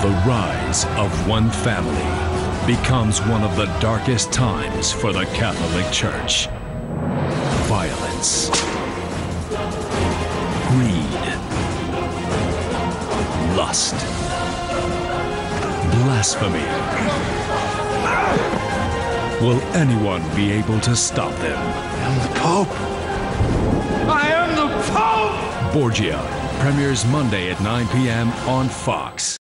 The rise of one family becomes one of the darkest times for the Catholic Church. Violence, greed, lust, blasphemy. Will anyone be able to stop them? I am the Pope! I am the Pope! Borgia premieres Monday at 9 p.m. on Fox.